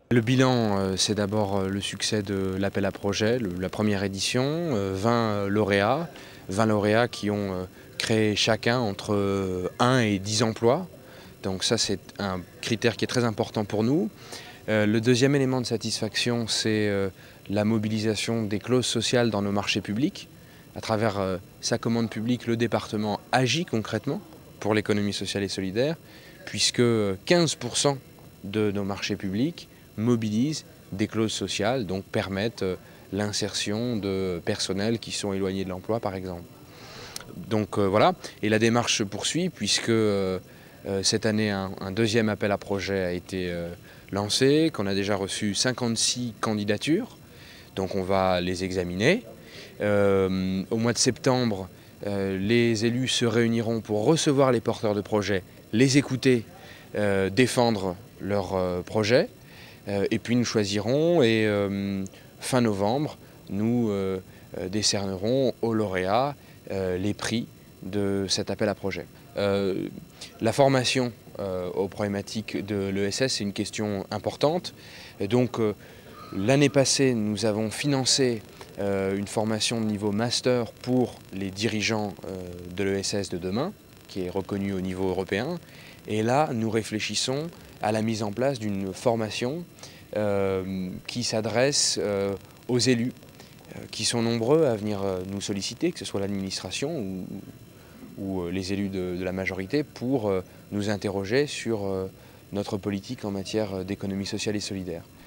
Le bilan, c'est d'abord le succès de l'appel à projets, la première édition, 20 lauréats, 20 lauréats qui ont créé chacun entre 1 et 10 emplois. Donc ça, c'est un critère qui est très important pour nous. Le deuxième élément de satisfaction, c'est la mobilisation des clauses sociales dans nos marchés publics. À travers sa commande publique, le département agit concrètement pour l'économie sociale et solidaire, puisque 15% de nos marchés publics mobilisent des clauses sociales, donc permettent l'insertion de personnels qui sont éloignés de l'emploi, par exemple. Donc voilà, et la démarche se poursuit puisque cette année un deuxième appel à projet a été lancé, qu'on a déjà reçu 56 candidatures, donc on va les examiner. Au mois de septembre, les élus se réuniront pour recevoir les porteurs de projets, les écouter, défendre leurs projets. Et puis nous choisirons et fin novembre, nous décernerons aux lauréats les prix de cet appel à projet. La formation aux problématiques de l'ESS, c'est une question importante. Et donc l'année passée, nous avons financé une formation de niveau master pour les dirigeants de l'ESS de demain, qui est reconnue au niveau européen. Et là, nous réfléchissons à la mise en place d'une formation qui s'adresse aux élus, qui sont nombreux à venir nous solliciter, que ce soit l'administration ou les élus de la majorité, pour nous interroger sur notre politique en matière d'économie sociale et solidaire.